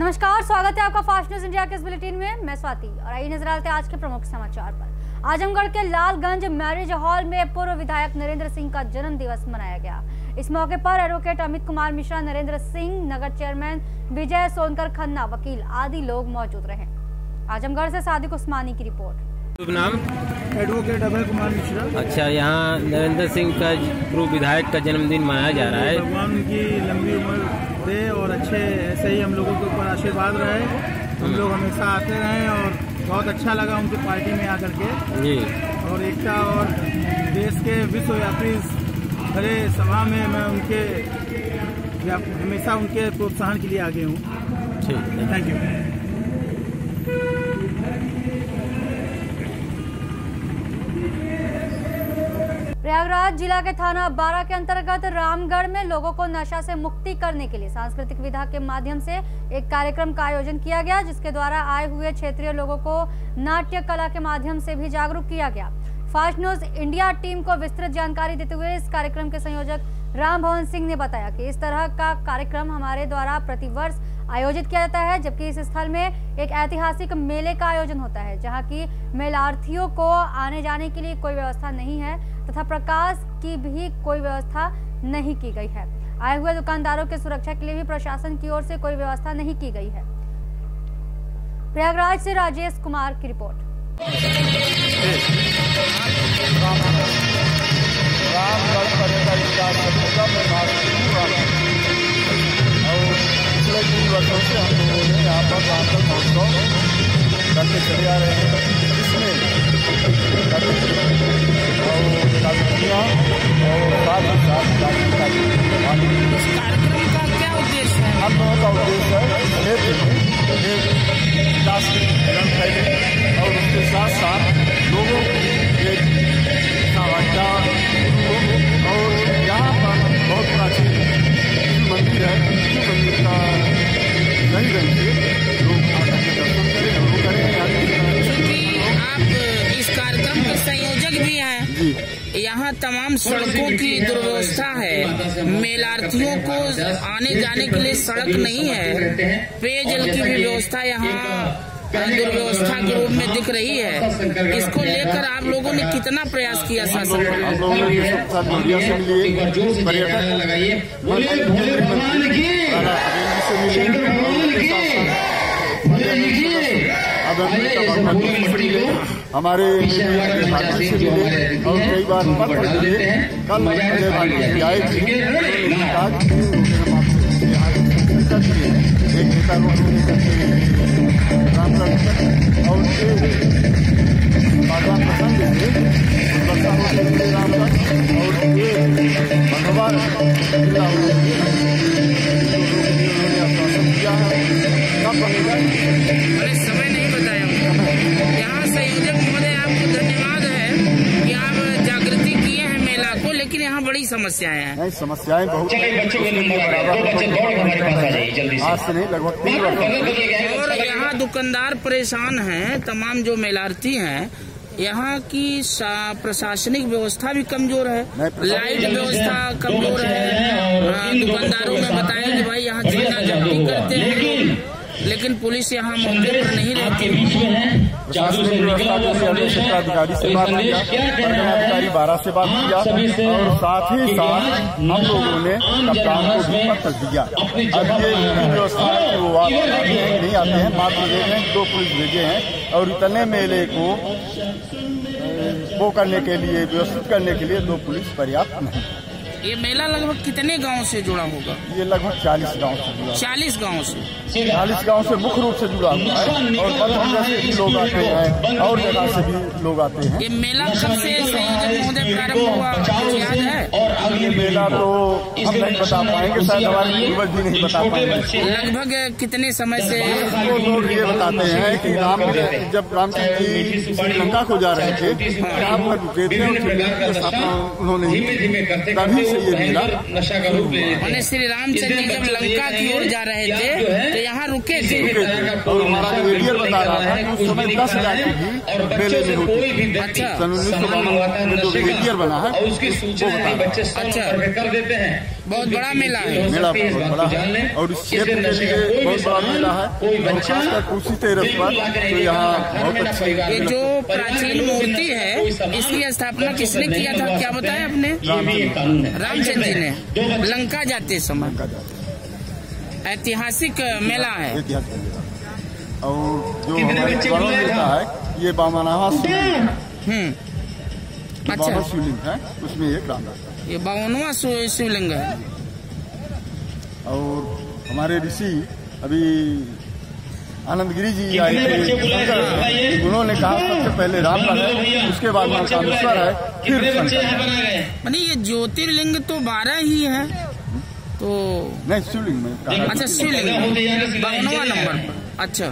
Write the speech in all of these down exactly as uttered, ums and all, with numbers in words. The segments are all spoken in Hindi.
नमस्कार, स्वागत है आपका फास्ट न्यूज इंडिया के इस बुलेटिन में। मैं स्वाति और आइए नजर डालते हैं आज के प्रमुख समाचार पर। आजमगढ़ के लालगंज मैरिज हॉल में पूर्व विधायक नरेंद्र सिंह का जन्म दिवस मनाया गया। इस मौके पर एडवोकेट अमित कुमार मिश्रा, नरेंद्र सिंह, नगर चेयरमैन विजय सोनकर खन्ना, वकील आदि लोग मौजूद रहे। आजमगढ़ से सादिक उस्मानी की रिपोर्ट। शुभ नाम? एडवोकेट अमित कुमार मिश्रा। अच्छा, यहाँ नरेंद्र सिंह का पूर्व विधायक का जन्मदिन मनाया जा रहा है। भगवान उनकी लंबी उम्र दे और अच्छे ऐसे ही हम लोगों के ऊपर आशीर्वाद रहे। हम लोग हमेशा आते रहे और बहुत अच्छा लगा उनकी पार्टी में आकर के जी। और एकता और देश के विश्वव्यापी भरे सभा में मैं उनके हमेशा उनके प्रोत्साहन के लिए आगे हूँ। ठीक, थैंक यू। प्रयागराज जिला के थाना बारा के अंतर्गत रामगढ़ में लोगों को नशा से मुक्ति करने के लिए सांस्कृतिक विधा के माध्यम से एक कार्यक्रम का आयोजन किया गया, जिसके द्वारा आए हुए क्षेत्रीय लोगों को नाट्य कला के माध्यम से भी जागरूक किया गया। फास्ट न्यूज इंडिया टीम को विस्तृत जानकारी देते हुए इस कार्यक्रम के संयोजक राम भवन सिंह ने बताया कि इस तरह का कार्यक्रम हमारे द्वारा प्रतिवर्ष आयोजित किया जाता है, जबकि इस स्थल में एक ऐतिहासिक मेले का आयोजन होता है, जहां की मेलार्थियों को आने जाने के लिए कोई व्यवस्था नहीं है तथा प्रकाश की भी कोई व्यवस्था नहीं की गई है। आए हुए दुकानदारों की सुरक्षा के लिए भी प्रशासन की ओर से कोई व्यवस्था नहीं की गई है। प्रयागराज से राजेश कुमार की रिपोर्ट। रामगढ़ पर्यटन विकास और पिछले तीन वर्षों से हम लोगों ने यहाँ पर रामगढ़ महोत्सव करके चले आ रहे हैं। इसमें और शादियाँ और साथ ही साथ इस कार्यक्रम का क्या उद्देश्य है? हम लोगों का उद्देश्य है क्षेत्र में एक राष्ट्रीय रंग फैले और उसके साथ साथ लोगों की एक सामान्यता हो। और यहाँ पर बहुत प्राचीन मंदिर है, शिव मंदिर का सही ढंग से लोग आकर के दर्शन करें और वो करें। क्योंकि आप इस कार्यक्रम के संयोजक भी हैं, यहाँ तमाम सड़कों की दुर्व्यवस्था है, मेलार्थियों को आने जाने के लिए सड़क नहीं है, पेयजल की भी व्यवस्था यहाँ दुर्व्यवस्था के रूप में दिख रही है। इसको लेकर आप लोगों ने कितना प्रयास किया शासन पर? हम लोगों ने से मिले, हमारे और कई बार पत्र दिए। कल आए थे एक नेता रामगढ़ और बागवान पसंद रामगढ़ और ये भगवान जिला आश्वासन किया है। कब बनेगा? अरे समय नहीं बताया। यहाँ संयोजक महोदय आपको धन्यवाद है कि आप जागृति किए हैं मेला को, लेकिन यहाँ बड़ी समस्याएं हैं। नहीं, समस्याएं बहुत आज से नहीं, लगभग तीन वर्ष। और यहाँ दुकानदार परेशान हैं, तमाम जो मेलार्थी हैं। यहाँ की प्रशासनिक व्यवस्था भी कमजोर है, लाइट व्यवस्था कमजोर है। दुकानदारों ने बताया कि भाई यहाँ चीना जब्ती करते हैं, लेकिन पुलिस यहाँ मौके पर नहीं रहती। प्रशासनिक व्यवस्था के अधिकारी से बात किया, अधिकारी बारह से बात किया और साथ ही साथ हम लोगों ने कप्तान को भी पत्र दिया। अब ये व्यवस्था है वो नहीं आते हैं, मात्र भेजे हैं, दो पुलिस भेजे हैं और इतने मेले को वो करने के लिए, व्यवस्थित करने के लिए दो पुलिस पर्याप्त नहीं। ये मेला लगभग कितने गांव से जुड़ा होगा? ये लगभग चालीस गांव से जुड़ा। चालीस गांव से चालीस गांव से मुख्य रूप से जुड़ा हुआ है और पन्द्रह से भी लोग आते हैं और जगह से भी लोग आते हैं। ये मेला कब से संयोजक महोदय प्रारंभ हुआ, याद है? ये मेला तो हम नहीं बता पाएंगे, शायद हमारे पूर्वज भी नहीं बता पाएंगे। लगभग कितने समय से? वो लोग ये बताते हैं कि राम जब रामचंद्र जी श्रीलंका को जा रहे थे, यहाँ पर रुके थे, उन्होंने तभी ये मेला नशा का रूप ले। श्री रामचंद्र जी जब लंका की ओर जा रहे थे तो यहाँ रुके थे और हमारा बता रहा था उस समय दस हजार की भीड़ मेले में होती। अच्छा, सन उन्नीस सौ बावन में जो ब्रिगेडियर बना है उसकी सूचना बच्चे अच्छा कर देते हैं। बहुत बड़ा मेला है। मेला बहुत बड़ा है और इस क्षेत्र के लिए बहुत बड़ा मेला है और खासकर कुर्सी तेरस पर तो यहाँ बहुत अच्छी। ये जो प्राचीन मूर्ति है इसकी स्थापना किसने किया था, क्या बताया आपने? रामचंद्र जी ने लंका जाते समय। ऐतिहासिक मेला है। ऐतिहासिक मेला और जो हमारे गढ़ मिलता है ये बामनाहा शिवलिंग हम्म अच्छा शिवलिंग है, उसमें एक राम ये बावनवा शिवलिंग है। और हमारे ऋषि अभी आनंदगिरी जी आए थे, उन्होंने कहा सबसे पहले राम का है, उसके बाद मां कामेश्वर है, फिर शंकर। नहीं ये ज्योतिर्लिंग तो बारह ही है तो नहीं शिवलिंग में। अच्छा शिवलिंग बावनवा नंबर पर। अच्छा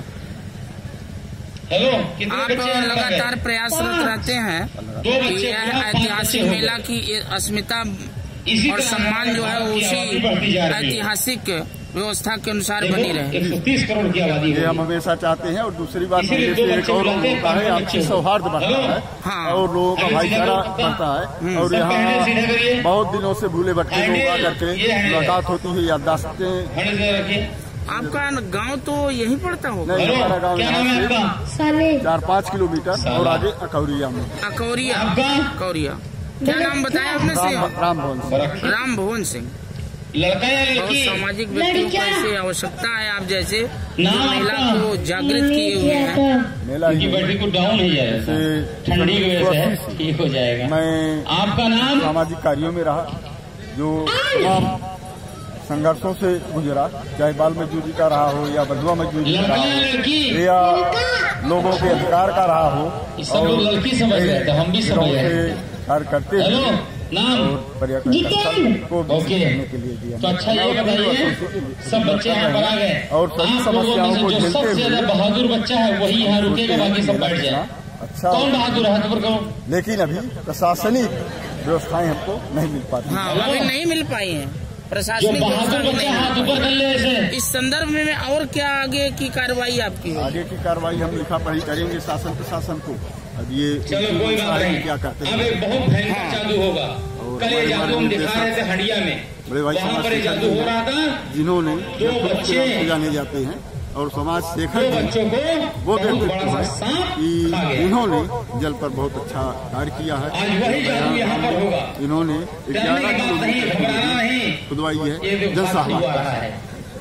आप लगातार प्रयासरत रहते हैं कि यह ऐतिहासिक मेला की अस्मिता और सम्मान जो है उसी ऐतिहासिक व्यवस्था के अनुसार बनी रहे। तीस करोड़ की आबादी ये हम हमेशा चाहते हैं। और दूसरी बात एक और होता है आपसी सौहार्द बढ़ता है हाँ। और लोगों का भाईचारा बढ़ता है और यहाँ बहुत दिनों से भूले भटके लोग आकर के मुलाकात होती है, याददाश्तें। आपका गांव तो यहीं पड़ता होगा? नहीं, हमारा गाँव यहाँ से चार पाँच किलोमीटर और आगे अकौरिया में। अकौरिया अकौरिया क्या नाम बताया आपने? राम भवन सिंह। राम भवन सिंह। लड़का या बहुत लड़की? सामाजिक व्यक्तियों को ऐसी आवश्यकता है आप जैसे जो महिला को जागृत किए हुए हैं। मेला की बैटरी को डाउन हो जाएगा, ठंडी की वजह से ठीक हो जाएगा। मैं आपका नाम? सामाजिक कार्यों में रहा, जो तमाम संघर्षों से गुजरा, चाहे बाल मजदूरी का रहा हो या बंधुआ मजदूरी का रहा हो या लोगों के अधिकार का रहा हो। सब लोग लड़की समझ रहे थे, हम भी समझ रहे थे। कार्य करते हैं और पर्यटन को करने के लिए दिया। तो अच्छा ये बताइए, सब बच्चे यहाँ पर आ गए और सभी समस्याओं को जो सबसे ज्यादा बहादुर बच्चा है वही यहाँ रुकेगा, बाकी सब बैठ जाए। अच्छा कौन बहादुर है हाथ ऊपर करो। लेकिन अभी प्रशासनिक व्यवस्थाएं हमको नहीं मिल पाती। हाँ अभी नहीं मिल पाई है प्रशासनिक बहादुर बच्चा हाथ ऊपर कर ले ऐसे। इस संदर्भ में और क्या आगे की कार्रवाई आपकी? आगे की कार्रवाई हम लिखा पढ़ी करेंगे शासन प्रशासन को। अब ये चलो कोई बात नहीं, क्या करते हैं। अब एक बहुत भयंकर जादू होगा। कल ये जादू हम दिखा रहे थे हंडिया में, बड़े भाई वहाँ पर जादू हो रहा था। जिन्होंने दो बच्चे जाने जाते हैं और समाज दो शेखर बच्चों को वो बहुत व्यक्तित्व बड़ा सा है सांप कि खा गया। इन्होंने जल पर बहुत अच्छा कार्य किया है। आज वही जादू यहाँ पर होगा। इन्होंने डरने की बात नहीं, घबराना नहीं। खुदवाई ये है जो जनसभा। आ रहा है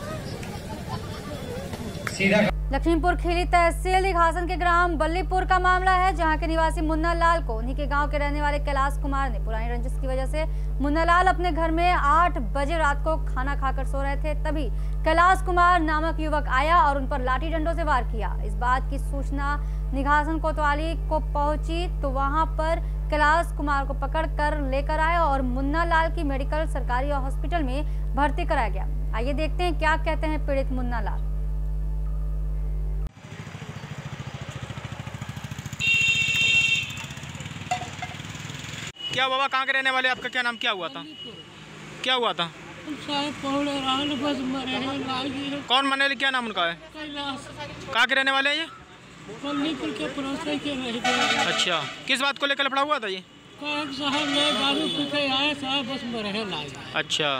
सीधा। लखीमपुर खीरी तहसील निघासन के ग्राम बल्लीपुर का मामला है, जहां के निवासी मुन्ना लाल को उन्हीं के गांव के रहने वाले कैलाश कुमार ने पुरानी रंजिश की वजह से मुन्ना लाल अपने घर में आठ बजे रात को खाना खाकर सो रहे थे, तभी कैलाश कुमार नामक युवक आया और उन पर लाठी डंडों से वार किया। इस बात की सूचना निघासन कोतवाली को पहुंची तो वहां पर कैलाश कुमार को पकड़ कर लेकर आए और मुन्ना लाल की मेडिकल सरकारी हॉस्पिटल में भर्ती कराया गया। आइए देखते हैं क्या कहते हैं पीड़ित मुन्ना लाल। क्या बाबा कहाँ के रहने वाले, आपका क्या नाम, क्या हुआ था? क्या हुआ था? कौन मने, क्या नाम उनका है? कहाँ के रहने वाले हैं ये? बल्लीपुर के पड़ोसी के रहे। अच्छा, किस बात को लेकर लफड़ा हुआ था ये? साहब ने दारू पी के आए साहब, बस मरे लाए। अच्छा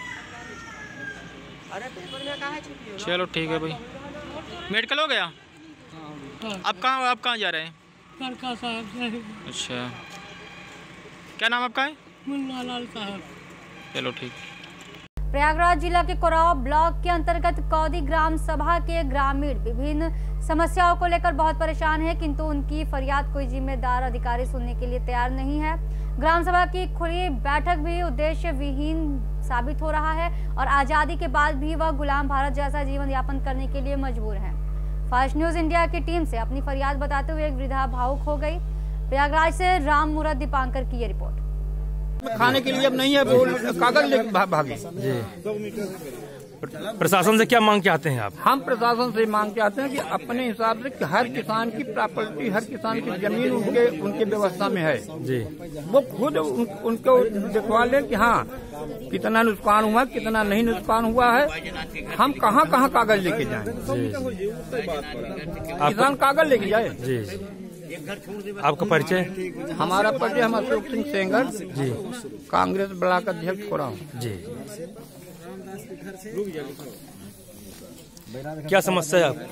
चलो ठीक है भाई, मेडिकल हो गया। अब कहाँ आप कहाँ जा रहे हैं? करका साहब। अच्छा, क्या नाम आपका है? मुन्ना लाल साहब। चलो ठीक। प्रयागराज जिला के कोराव ब्लॉक के अंतर्गत कौदी ग्राम सभा के ग्रामीण विभिन्न समस्याओं को लेकर बहुत परेशान हैं, किंतु उनकी फरियाद कोई जिम्मेदार अधिकारी सुनने के लिए तैयार नहीं है। ग्राम सभा की खुली बैठक भी उद्देश्य विहीन साबित हो रहा है और आजादी के बाद भी वह गुलाम भारत जैसा जीवन यापन करने के लिए मजबूर हैं। फास्ट न्यूज इंडिया की टीम से अपनी फरियाद बताते हुए एक वृद्धा भावुक हो गई। प्रयागराज से राम मुराद दीपांकर की ये रिपोर्ट। खाने के लिए अब नहीं है, वो कागज लेके भागे। प्रशासन से क्या मांग चाहते हैं आप? हम प्रशासन से मांग चाहते हैं कि अपने हिसाब से हर किसान की प्रॉपर्टी, हर किसान की जमीन उनके उनके व्यवस्था में है जी, वो खुद उन, उनको दिखवा ले कि हाँ कितना नुकसान हुआ, कितना नहीं नुकसान हुआ है। हम कहाँ कहाँ कागज लेके जाएं? किसान कागज लेके जाए जी। आपका परिचय? हमारा परिचय, हम अशोक सिंह सेंगर जी, कांग्रेस ब्लॉक अध्यक्ष खोड़ा हूँ जी। क्या समस्या है आप?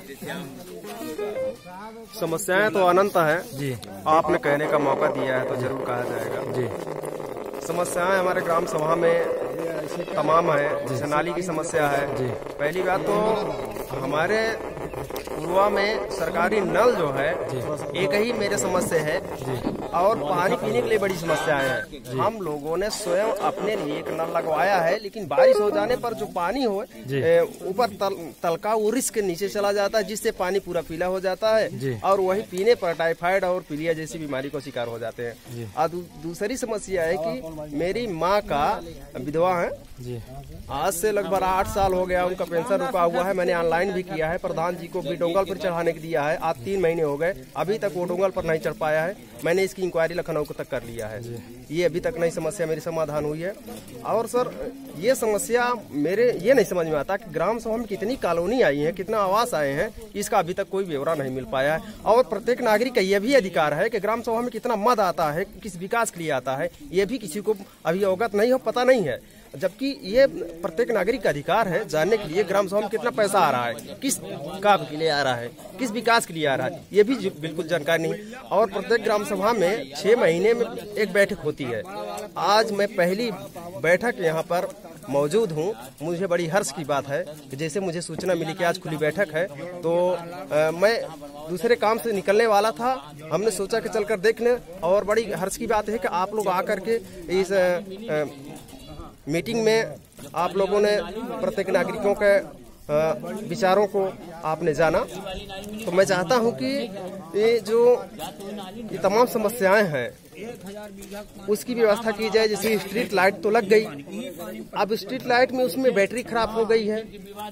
समस्याएं तो अनंत है जी, आपने कहने का मौका दिया है तो जरूर कहा जाएगा जी। समस्याएं हमारे ग्राम सभा में तमाम है। जैसे नाली की समस्या है जी। पहली बात तो हमारे पूर्वा में सरकारी नल जो है एक ही मेरे समस्या है और पानी पीने के लिए बड़ी समस्याएं हैं। हम लोगों ने स्वयं अपने लिए एक नल लगवाया है, लेकिन बारिश हो जाने पर जो पानी हो ऊपर तल, तलका वो रिस्क के नीचे चला जाता है, जिससे पानी पूरा पीला हो जाता है और वही पीने पर टाइफाइड और पीलिया जैसी बीमारी को शिकार हो जाते हैं। और दू, दूसरी समस्या है कि मेरी माँ का विधवा है जी, आज से लगभग आठ साल हो गया उनका पेंशन रुका हुआ है। मैंने ऑनलाइन भी किया है, प्रधान जी को भी डोंगल पर चढ़ाने के दिया है। आज तीन महीने हो गए, अभी तक वो डोंगल पर नहीं चढ़ पाया है। मैंने इसकी इंक्वायरी लखनऊ तक कर लिया है, ये अभी तक नहीं समस्या मेरी समाधान हुई है। और सर ये समस्या मेरे ये नहीं समझ में आता कि ग्राम सभा में कितनी कॉलोनी आई है, कितना आवास आए हैं, इसका अभी तक कोई ब्यौरा नहीं मिल पाया है। और प्रत्येक नागरिक का यह भी अधिकार है कि ग्राम सभा में कितना मद आता है, किस विकास के लिए आता है, ये भी किसी को अभी अवगत नहीं हो, पता नहीं है। जबकि ये प्रत्येक नागरिक का अधिकार है जानने के लिए ग्राम सभा में कितना पैसा आ रहा है, किस काम के लिए आ रहा है, किस विकास के लिए आ रहा है, ये भी बिल्कुल जानकारी नहीं। और प्रत्येक ग्राम सभा में छह महीने में एक बैठक होती है। आज मैं पहली बैठक यहाँ पर मौजूद हूँ। मुझे बड़ी हर्ष की बात है कि जैसे मुझे सूचना मिली कि आज खुली बैठक है, तो आ, मैं दूसरे काम से निकलने वाला था। हमने सोचा कि चलकर देख लें, और बड़ी हर्ष की बात है कि आप लोग आकर के इस आ, आ, मीटिंग में आप लोगों ने प्रत्येक नागरिकों के विचारों को आपने जाना। तो मैं चाहता हूं कि ये जो ये तमाम समस्याएं हैं उसकी व्यवस्था की जाए। जैसे स्ट्रीट लाइट तो लग गई, अब स्ट्रीट लाइट में उसमें बैटरी खराब हो गई है,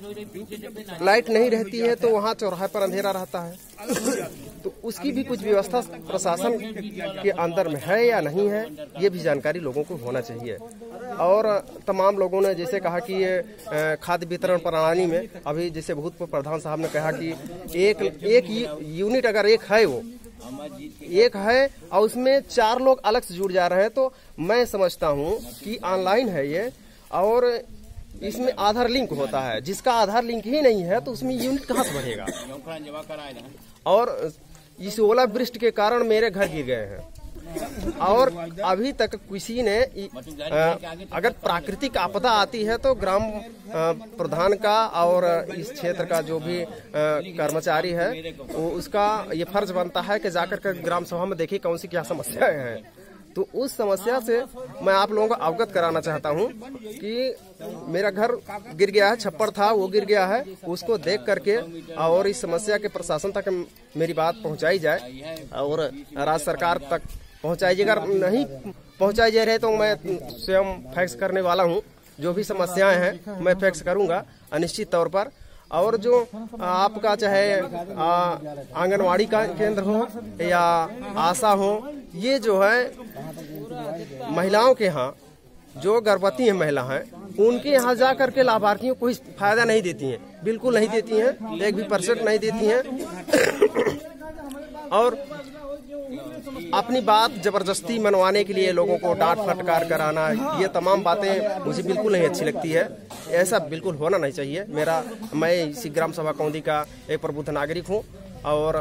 लाइट नहीं रहती है तो वहाँ चौराहे पर अंधेरा रहता है। तो उसकी भी कुछ व्यवस्था प्रशासन के अंदर में है या नहीं है, ये भी जानकारी लोगों को होना चाहिए। और तमाम लोगों ने जैसे कहा कि ये खाद्य वितरण प्रणाली में अभी जैसे भूतपूर्व प्रधान साहब ने कहा कि एक एक यूनिट अगर एक है वो एक है और उसमें चार लोग अलग से जुड़ जा रहे हैं, तो मैं समझता हूँ कि ऑनलाइन है ये और इसमें आधार लिंक होता है। जिसका आधार लिंक ही नहीं है तो उसमें यूनिट कहाँ से बढ़ेगा। और इस ओलावृष्टि के कारण मेरे घर गिर गए हैं और अभी तक किसी ने अगर प्राकृतिक आपदा आती है तो ग्राम प्रधान का और इस क्षेत्र का जो भी कर्मचारी है वो उसका ये फर्ज बनता है कि जाकर के ग्राम सभा में देखिए कौन सी क्या समस्याएं हैं। तो उस समस्या से मैं आप लोगों को अवगत कराना चाहता हूं कि मेरा घर गिर गया है, छप्पर था वो गिर गया है, उसको देख करके और इस समस्या के प्रशासन तक मेरी बात पहुंचाई जाए और राज्य सरकार तक पहुंचाई जाए। अगर नहीं पहुंचाई जा रही तो मैं स्वयं फैक्स करने वाला हूं। जो भी समस्याएं हैं मैं फैक्स करूंगा अनिश्चित तौर पर। और जो आपका चाहे आंगनवाड़ी का केंद्र हो या आशा हो, ये जो है महिलाओं के यहाँ जो गर्भवती हैं महिला हैं उनके यहाँ जा करके लाभार्थियों को कोई फायदा नहीं देती हैं, बिल्कुल नहीं देती हैं, एक भी परसेंट नहीं देती हैं। और अपनी बात जबरदस्ती मनवाने के लिए लोगों को डांट फटकार कराना, ये तमाम बातें मुझे बिल्कुल नहीं अच्छी लगती है। ऐसा बिल्कुल होना नहीं चाहिए। मेरा मैं इसी ग्राम सभा कौंदी का एक प्रबुद्ध नागरिक हूँ और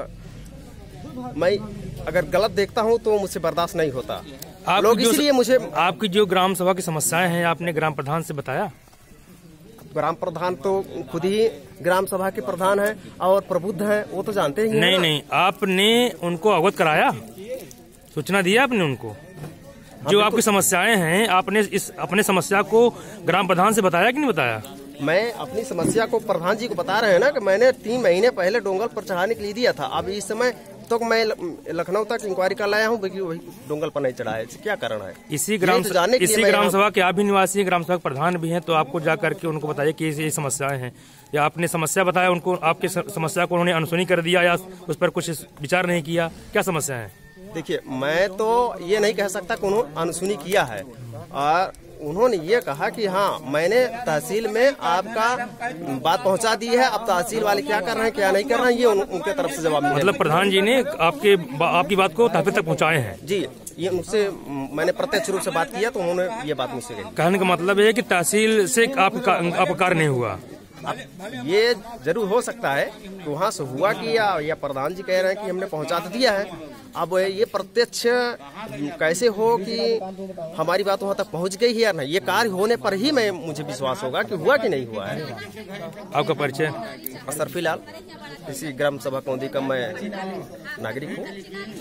मैं अगर गलत देखता हूँ तो मुझसे बर्दाश्त नहीं होता। लोग इसलिए मुझे आपकी जो ग्राम सभा की समस्याएं हैं आपने ग्राम प्रधान से बताया? ग्राम प्रधान तो खुद ही ग्राम सभा के प्रधान हैं और प्रबुद्ध हैं, वो तो जानते ही हैं। नहीं नहीं, आपने उनको अवगत कराया, सूचना दिया आपने उनको? जो आपकी समस्याएं हैं आपने इस अपने समस्या को ग्राम प्रधान से बताया कि नहीं बताया? मैं अपनी समस्या को प्रधान जी को बता रहे हैं ना कि मैंने तीन महीने पहले डोंगल पर चढ़ाने के लिए दिया था। अब इस समय तक मैं लखनऊ तक इंक्वायरी कर लाया हूँ वही डोंगल पर नहीं चढ़ा है, क्या कारण है? इसी ग्राम तो इसी ग्राम सभा के आप भी निवासी ग्राम सभा प्रधान भी हैं, तो आपको जा करके उनको बताइए कि ये समस्याएं हैं, या आपने समस्या बताया उनको, आपकी समस्या को उन्होंने अनसुनी कर दिया या उस पर कुछ विचार नहीं किया, क्या समस्या है? देखिए, मैं तो ये नहीं कह सकता कि उन्होंने अनसुनी किया है, और उन्होंने ये कहा कि हाँ मैंने तहसील में आपका बात पहुंचा दी है, अब तहसील वाले क्या कर रहे हैं क्या नहीं कर रहे हैं ये उन, उनके तरफ से जवाब मिला। मतलब प्रधान जी ने आपके आपकी बात को तहसील तक पहुंचाए हैं? जी, ये उनसे मैंने प्रत्यक्ष रूप से बात किया तो उन्होंने ये बात मुझसे कही। कहने का मतलब है कि तहसील से आपका आपका कार्य नहीं हुआ? ये जरूर हो सकता है कि वहाँ से हुआ कि या, या प्रधान जी कह रहे हैं कि हमने पहुंचा तो दिया है। अब ये प्रत्यक्ष कैसे हो कि हमारी बात वहाँ तक पहुँच गई है या नहीं, ये कार्य होने पर ही मैं मुझे विश्वास होगा कि हुआ कि नहीं हुआ है। आपका परिचय? सर फिलहाल इसी ग्राम सभा कौंदी का मैं नागरिक हूँ।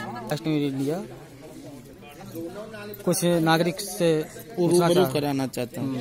कुछ नागरिक से रूबरू कराना चाहता हूँ।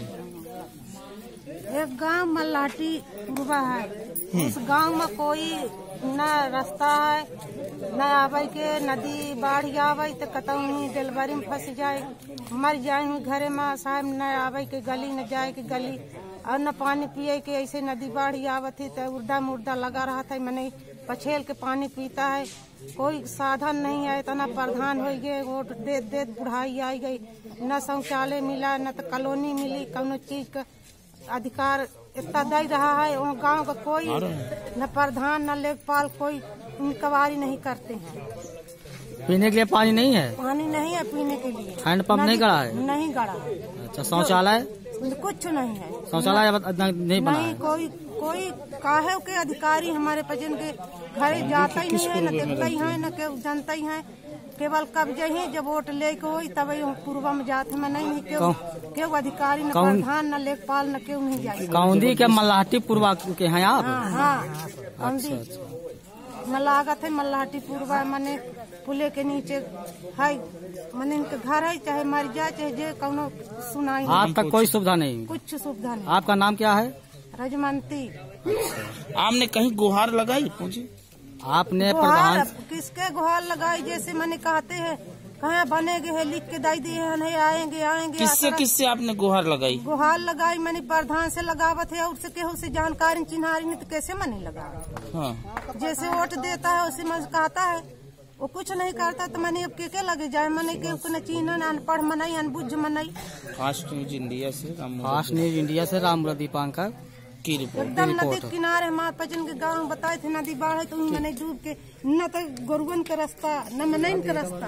एक गांव मल्लाटी पूर्वा है, उस गांव में कोई न रास्ता है न आवे के, नदी बाढ़ आवे तो कतऊ डिलवरी में फंस जाए, मर जाए घरे में साहब, न आवे के गली न जाए के गली, और न पानी पिए के, ऐसे नदी बाढ़ आवत थी तो उर्दा मुर्दा लगा रहा था, मैंने पछेल के पानी पीता है, कोई साधन नहीं है, इतना प्रधान हो गए, वोट दे दे बुढ़ाई आई गई, न शौचालय मिला न तो कॉलोनी मिली, कौनो चीज का अधिकार इतना दे रहा है, वो गांव का कोई न प्रधान न लेखपाल कोई इंक्वायरी नहीं करते हैं। पीने के लिए पानी नहीं है? पानी नहीं है पीने के लिए। हैंडपंप नहीं गड़ा है? नहीं गड़ा। अच्छा, शौचालय? कुछ नहीं है। शौचालय नहीं बना है? कोई कोई काहे के अधिकारी हमारे पजन के घर जाता ही नहीं है, न देखता ही है न के जानता ही है, केवल कब जाइए जब वोट लेके हो तब पूर्व में जाते में नहीं क्यों क्यों अधिकारी न प्रधान न लेखपाल न क्यों नहीं जाए। कौंदी के मल्लाहटी पूर्वा के हैं आप? हाँ, हाँ कौंदी मल्लागत है, मल्लाहटी पूर्वा मने पुले के नीचे है, मने इनके घर है, चाहे मर जाए चाहे जे कौनो सुनाई। आपका कोई सुविधा नहीं? कुछ सुविधा नहीं। आपका नाम क्या है? रजमंती। आपने कहीं गुहार लगाई? पूछी आपने प्रधान किसके गुहार लगाई? जैसे मैंने कहते हैं कहाँ बनेगे है, लिख के दे दिए हैं, आएंगे आएंगे। किससे किससे आपने गुहार लगाई? गुहार लगाई मैंने प्रधान से लगावत है, और से केहू से जानकारी चिन्हारी नहीं तो कैसे मैंने लगा। हाँ। जैसे वोट देता है उसे मन कहता है, वो कुछ नहीं करता तो मैंने अब के के लगे जाए, मैंने के चिन्ह अनपढ़ मनाई अनबुझ मनाई। फास्ट न्यूज इंडिया से फास्ट न्यूज इंडिया से रामपुरा दीपांकर की रिपोर्ट। एकदम नदी किनारे हमारे पचन के गांव बताए थे नदी बाढ़ है तो मैंने डूब के न तो गोरुवन का रास्ता न मनैन का रास्ता।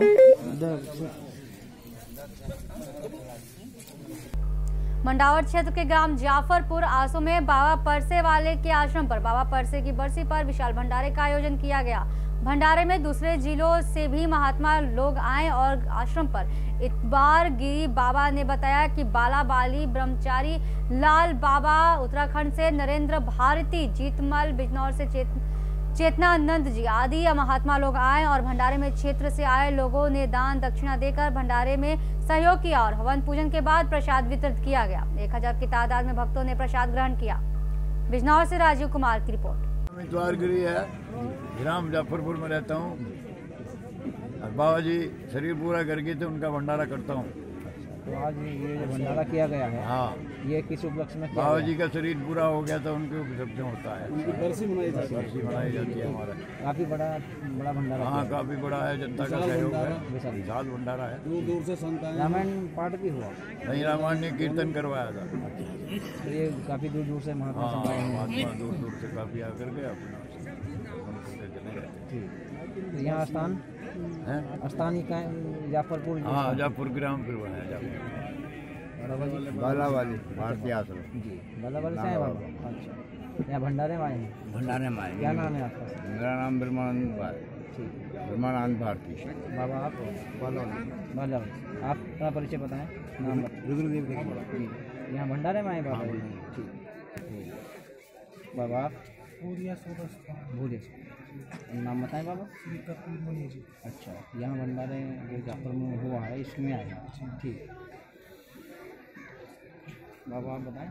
मंडावर क्षेत्र के ग्राम जाफरपुर आसो में बाबा परसे वाले के आश्रम पर बाबा परसे की बरसी पर विशाल भंडारे का आयोजन किया गया। भंडारे में दूसरे जिलों से भी महात्मा लोग आए और आश्रम पर इतबार गिरी बाबा ने बताया कि बाला बाली ब्रह्मचारी लाल बाबा उत्तराखंड से, नरेंद्र भारती जीतमल बिजनौर से, चेत, चेतनानंद जी आदि महात्मा लोग आए और भंडारे में क्षेत्र से आए लोगों ने दान दक्षिणा देकर भंडारे में सहयोग किया और हवन पूजन के बाद प्रसाद वितरित किया गया। एक हजार की तादाद में भक्तों ने प्रसाद ग्रहण किया। बिजनौर से राजीव कुमार की रिपोर्ट। द्वारगिरी है, ग्राम जाफरपुर में रहता हूँ। बाबा जी शरीर पूरा कर गए थे, उनका भंडारा करता हूँ। तो आज ये जो भंडारा किया गया है, हाँ, ये किस उपलक्ष्य में? बाबा जी का शरीर पूरा हो गया था, उनके उपलक्ष्य होता है, उनकी बरसी मनाई जाती है। बरसी मनाई जाती है हमारा। काफी बड़ा बड़ा भंडारा। हाँ, काफी बड़ा है, जनता का सहयोग है, विशाल भंडारा है। दूर दूर से संत आए। रामायण पाठ भी हुआ? नहीं, रामायण ने कीर्तन करवाया था। तो ये काफी दूर दूर से महात्मा संत आए हैं। महात्मा दूर दूर से काफी आकर के अपना चले गए। तो यहाँ स्थान है, स्थान ही जाफरपुर? हाँ, जाफरपुर ग्राम फिर बनाया जाफरपुर। बाला वाली भारतीय आश्रम जी, बाला वाली से आए बाबा? अच्छा, यहाँ भंडारे में आए हैं? भंडारे में आए। क्या नाम है आपका? मेरा नाम ब्रह्मानंद ब्रह्मानंद भारती। बाबा आप? बाला बाला आप अपना परिचय बताएं। नाम रुद्रदेव जी, यहाँ भंडारे में आए बाबा? ठीक। बाबा आप? भूरिया। नाम बताएं बाबा। अच्छा, यहाँ भंडारे जो जाफर में हुआ है इसमें आए हैं? ठीक। बाबा आप बताएं।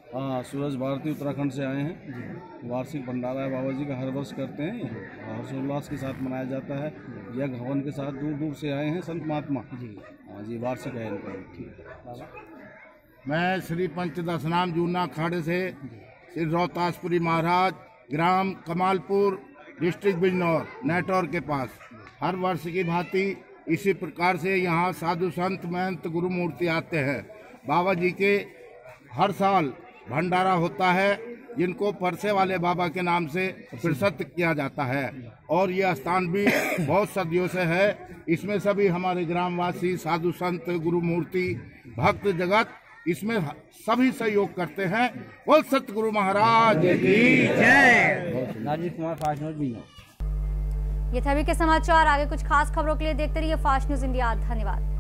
हाँ, सूरज भारती उत्तराखंड से आए हैं। वार्षिक भंडारा है बाबा जी का, हर वर्ष करते हैं। हर्षोल्लास के साथ मनाया जाता है। यज्ञ हवन के साथ दूर दूर से आए हैं संत महात्मा जी। हाँ जी, वार्षिक है इनका। मैं श्री पंचदश नाम जूना अखाड़े से श्री रोहतासपुरी महाराज, ग्राम कमालपुर, डिस्ट्रिक्ट बिजनौर, नेटौर के पास हर वर्ष की भांति इसी प्रकार से यहाँ साधु संत महंत गुरु मूर्ति आते हैं। बाबा जी के हर साल भंडारा होता है, जिनको परसे वाले बाबा के नाम से प्रसिद्ध किया जाता है। और ये स्थान भी बहुत सदियों से है। इसमें सभी हमारे ग्रामवासी, साधु संत, गुरु मूर्ति, भक्त जगत इसमें सभी सहयोग करते हैं। बोल सतगुरु महाराज की जय। Rajiv Kumar, fast news Bijnor. ये थे अभी के समाचार। आगे कुछ खास खबरों के लिए देखते रहिए फास्ट न्यूज इंडिया। धन्यवाद।